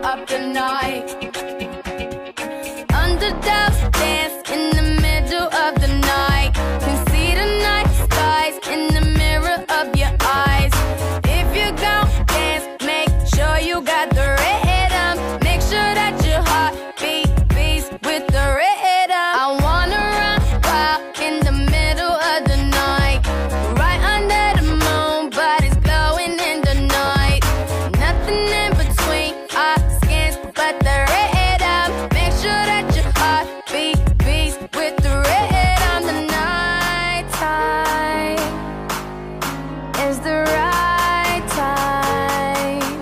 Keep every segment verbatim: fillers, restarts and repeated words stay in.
up the night. Underdogs dance in the middle of the night. Can see the night skies in the mirror of your eyes. If you gon' dance, make sure you got the rhythm. Make sure that your heart beat beats with the rhythm. I wanna run wild in the middle of the night, right under the moon, but it's glowing in the night. Nothing in between our skins but the rhythm. Make sure that your heart beat beats with the rhythm. The night time is the right time.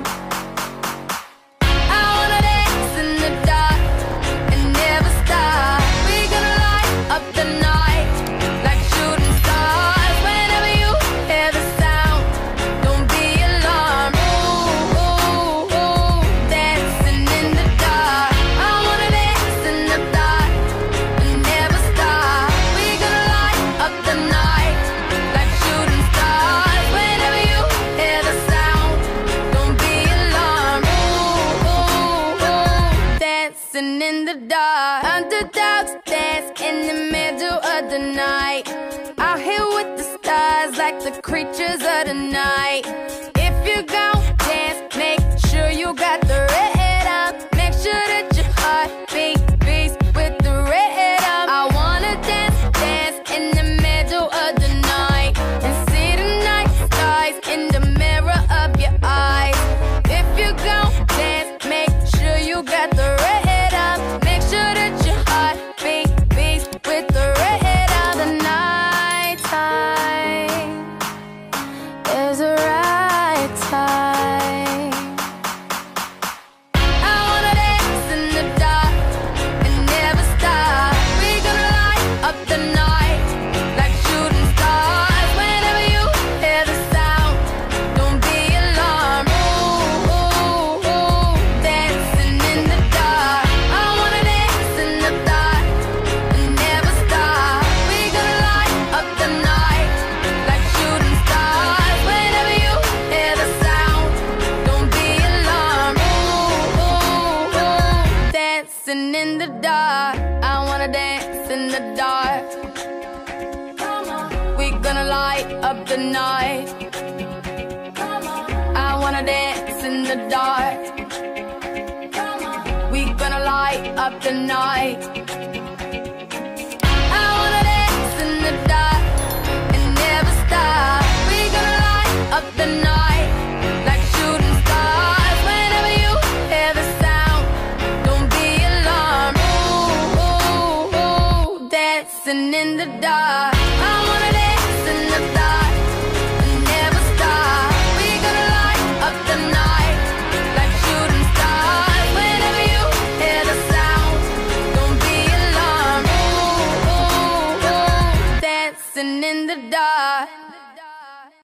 I wanna dance in the dark and never stop. We gonna light up the night like shooting stars. Whenever you hear the sound, don't be alarmed. Ooh, ooh, ooh, dancing in the dark. I wanna dance in the dark and never stop. We gonna light up the night like shooting stars. Whenever you hear the sound, don't be alarmed. Ooh, ooh, ooh, dancing in the dark. Underdogs dance in the middle of the night. Out here with the stars like the creatures of the night. If you gon' dance, make sure you got the rhythm. Make sure that your heart beat beats with the rhythm. I wanna dance, dance in the middle of the night and see the night skies in the mirror of your eyes. If you gon' dance, make sure you got the rhythm. Make sure that your heart beat beats with the rhythm. The night time is the right time. I wanna dance in the dark and never stop. We gonna light up the night like shooting stars. Whenever you hear the sound, don't be alarmed. Ooh, ooh, ooh, dancing in the dark. I wanna dance in the dark and never stop. We gonna light up the night like shooting stars. Whenever you hear the sound, don't be alarmed. Ooh, ooh, ooh, dancing in the dark. I wanna dance in the dark. We gonna light up the night. I wanna dance in the dark. We gonna light up the night. I wanna dance in the dark and never stop. We gonna light up the night like shooting stars. Whenever you hear the sound, don't be alarmed. Ooh, ooh, ooh, dancing in the dark.